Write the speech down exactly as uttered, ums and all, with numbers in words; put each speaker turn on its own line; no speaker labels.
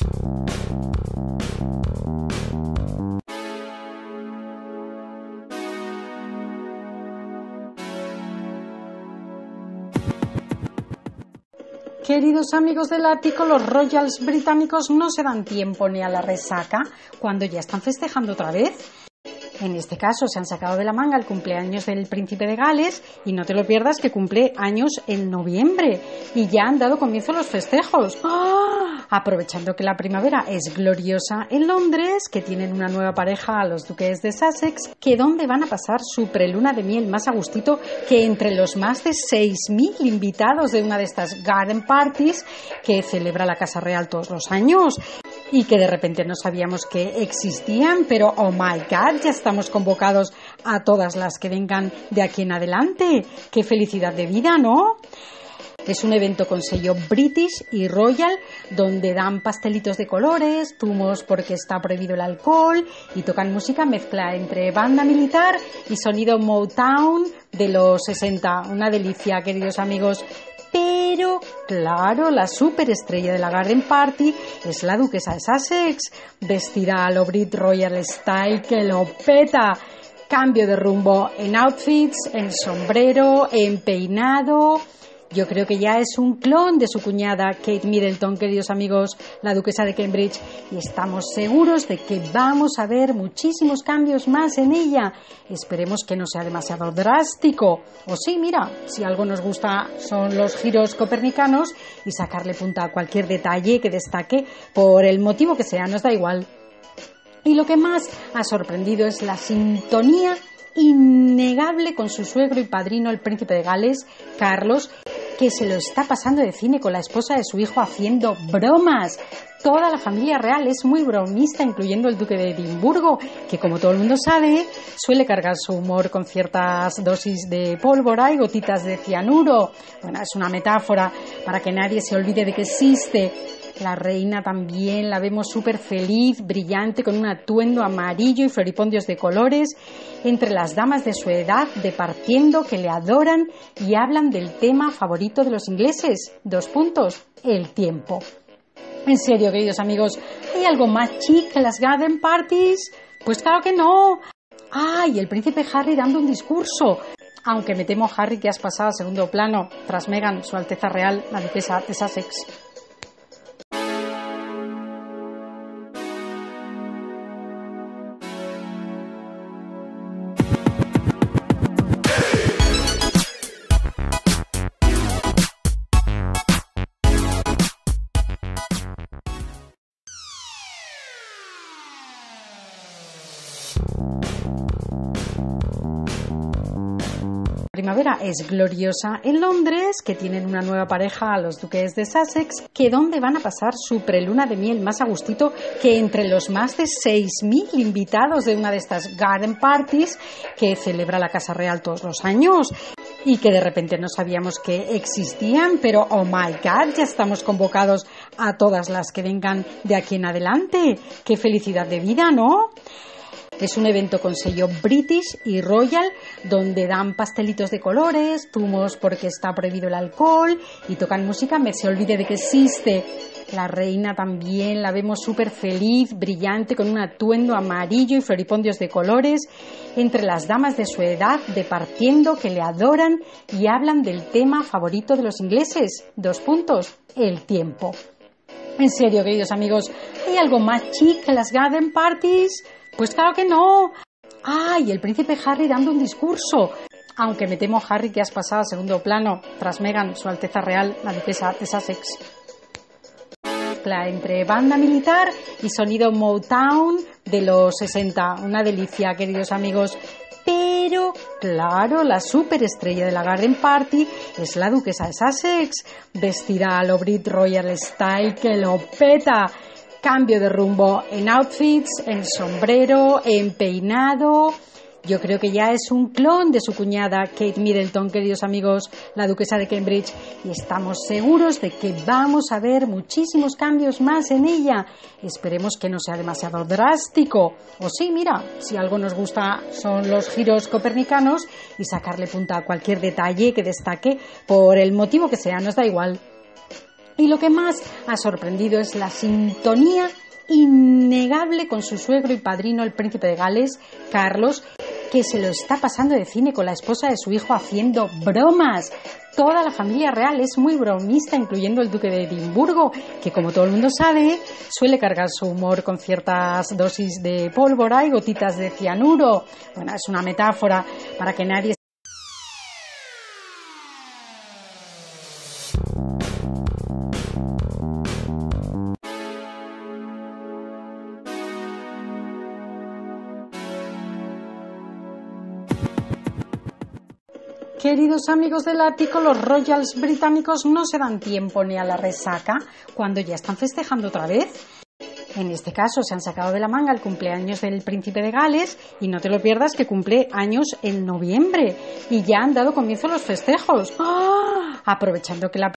Queridos amigos del ático, los Royals británicos no se dan tiempo ni a la resaca cuando ya están festejando otra vez. En este caso se han sacado de la manga el cumpleaños del príncipe de Gales y no te lo pierdas que cumple años en noviembre y ya han dado comienzo los festejos. ¡Oh! Aprovechando que la primavera es gloriosa en Londres, que tienen una nueva pareja, los duques de Sussex, que donde van a pasar su preluna de miel más a gustito que entre los más de seis mil invitados de una de estas garden parties que celebra la Casa Real todos los años. Y que de repente no sabíamos que existían, pero oh my god, ya estamos convocados a todas las que vengan de aquí en adelante. ¡Qué felicidad de vida!, ¿no? Es un evento con sello British y Royal, donde dan pastelitos de colores, zumos porque está prohibido el alcohol y tocan música mezcla entre banda militar y sonido Motown de los sesenta. Una delicia, queridos amigos. Pero, claro, la superestrella de la Garden Party es la duquesa de Sussex, vestida a lo Brit Royal Style, que lo peta. Cambio de rumbo en outfits, en sombrero, en peinado. Yo creo que ya es un clon de su cuñada Kate Middleton, queridos amigos, la duquesa de Cambridge, y estamos seguros de que vamos a ver muchísimos cambios más en ella. Esperemos que no sea demasiado drástico. O sí, mira, si algo nos gusta son los giros copernicanos y sacarle punta a cualquier detalle que destaque, por el motivo que sea, nos da igual. Y lo que más ha sorprendido es la sintonía innegable con su suegro y padrino, el príncipe de Gales, Carlos, que se lo está pasando de cine con la esposa de su hijo haciendo bromas. Toda la familia real es muy bromista, incluyendo el duque de Edimburgo, que como todo el mundo sabe, suele cargar su humor con ciertas dosis de pólvora y gotitas de cianuro. Bueno, es una metáfora para que nadie se olvide de que existe. La reina también la vemos súper feliz, brillante, con un atuendo amarillo y floripondios de colores, entre las damas de su edad, departiendo, que le adoran y hablan del tema favorito de los ingleses. Dos puntos, el tiempo. En serio, queridos amigos, ¿hay algo más chic que las garden parties? Pues claro que no. ¡Ay! El príncipe Harry dando un discurso. Aunque me temo, Harry, que has pasado a segundo plano tras Meghan, su Alteza Real, la duquesa de Sussex. La primavera es gloriosa en Londres, que tienen una nueva pareja, los duques de Sussex, que donde van a pasar su preluna de miel más a gustito que entre los más de seis mil invitados de una de estas garden parties que celebra la Casa Real todos los años. Y que de repente no sabíamos que existían, pero oh my god, ya estamos convocados a todas las que vengan de aquí en adelante. ¡Qué felicidad de vida!, ¿no? Es un evento con sello British y Royal, donde dan pastelitos de colores, zumos porque está prohibido el alcohol y tocan música, me se olvide de que existe. La reina también la vemos súper feliz, brillante, con un atuendo amarillo y floripondios de colores, entre las damas de su edad, departiendo, que le adoran y hablan del tema favorito de los ingleses. Dos puntos, el tiempo. En serio, queridos amigos, ¿hay algo más chic que las garden parties? Pues claro que no. ¡Ay! El príncipe Harry dando un discurso. Aunque me temo, Harry, que has pasado a segundo plano tras Meghan, su Alteza Real, la duquesa de Sussex. Entre banda militar y sonido Motown de los sesenta. Una delicia, queridos amigos. Pero, claro, la superestrella de la Garden Party es la duquesa de Sussex, vestida a lo Brit Royal Style, que lo peta. Cambio de rumbo en outfits, en sombrero, en peinado. Yo creo que ya es un clon de su cuñada Kate Middleton, queridos amigos, la duquesa de Cambridge, y estamos seguros de que vamos a ver muchísimos cambios más en ella. Esperemos que no sea demasiado drástico. O sí, mira, si algo nos gusta son los giros copernicanos y sacarle punta a cualquier detalle que destaque, por el motivo que sea, nos da igual. Y lo que más ha sorprendido es la sintonía innegable con su suegro y padrino, el príncipe de Gales, Carlos, que se lo está pasando de cine con la esposa de su hijo haciendo bromas. Toda la familia real es muy bromista, incluyendo el duque de Edimburgo, que, como todo el mundo sabe, suele cargar su humor con ciertas dosis de pólvora y gotitas de cianuro. Bueno, es una metáfora para que nadie... Queridos amigos del ático, los royals británicos no se dan tiempo ni a la resaca cuando ya están festejando otra vez. En este caso se han sacado de la manga el cumpleaños del príncipe de Gales y no te lo pierdas que cumple años en noviembre y ya han dado comienzo los festejos. ¡Ah! Aprovechando que la